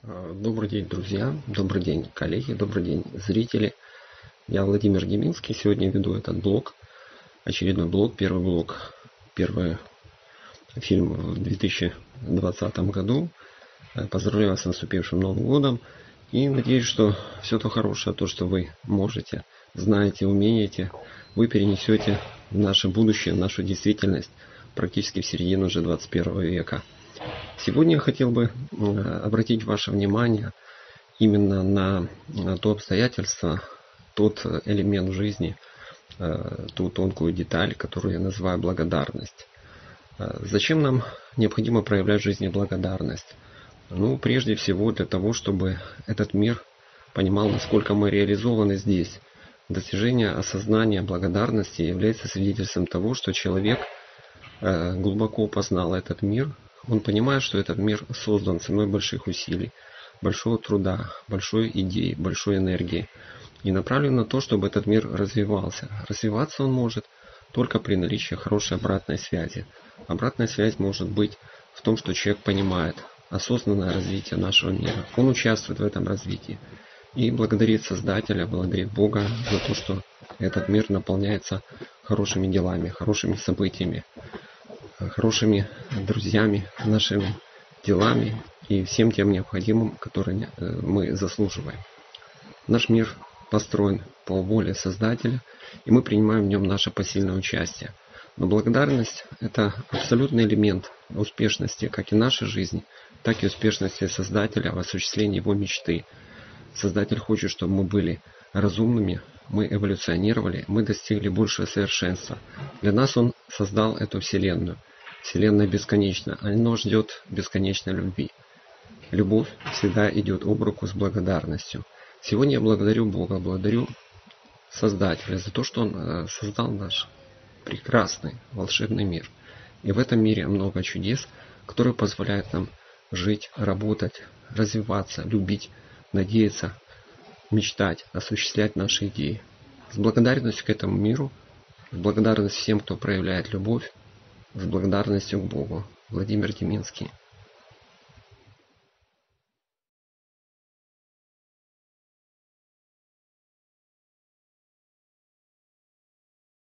Добрый день, друзья, добрый день, коллеги, добрый день, зрители. Я Владимир Деминский, сегодня веду этот блог, очередной блог, первый фильм в 2020 году. Поздравляю вас с наступившим Новым годом и надеюсь, что все то хорошее, то, что вы можете, знаете, умеете, вы перенесете в наше будущее, в нашу действительность практически в середину уже 21 века. Сегодня я хотел бы обратить ваше внимание именно на то обстоятельство, тот элемент жизни, ту тонкую деталь, которую я называю благодарность. Зачем нам необходимо проявлять в жизни благодарность? Прежде всего для того, чтобы этот мир понимал, насколько мы реализованы здесь. Достижение осознания благодарности является свидетельством того, что человек глубоко познал этот мир. Он понимает, что этот мир создан ценой больших усилий, большого труда, большой идеи, большой энергии. И направлен на то, чтобы этот мир развивался. Развиваться он может только при наличии хорошей обратной связи. Обратная связь может быть в том, что человек понимает осознанное развитие нашего мира. Он участвует в этом развитии. И благодарит Создателя, благодарит Бога за то, что этот мир наполняется хорошими делами, хорошими событиями, хорошими друзьями, нашими делами и всем тем необходимым, которые мы заслуживаем. Наш мир построен по воле Создателя, и мы принимаем в нем наше посильное участие. Но благодарность – это абсолютный элемент успешности как и нашей жизни, так и успешности Создателя в осуществлении его мечты. Создатель хочет, чтобы мы были разумными, мы эволюционировали, мы достигли большего совершенства. Для нас Он создал эту Вселенную. Вселенная бесконечна, оно ждет бесконечной любви. Любовь всегда идет об руку с благодарностью. Сегодня я благодарю Бога, благодарю Создателя за то, что Он создал наш прекрасный, волшебный мир. И в этом мире много чудес, которые позволяют нам жить, работать, развиваться, любить, надеяться, мечтать, осуществлять наши идеи. С благодарностью к этому миру, с благодарностью всем, кто проявляет любовь, с благодарностью к Богу. Владимир Деминский.